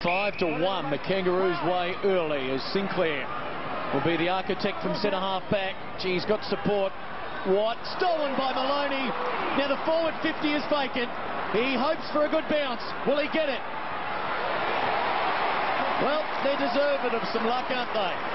5-1 the Kangaroos' way early as Sinclair will be the architect from centre-half back. He's got support. Watt stolen by Moloney. Now the forward 50 is vacant. He hopes for a good bounce. Will he get it? Well, they're deserving of some luck, aren't they?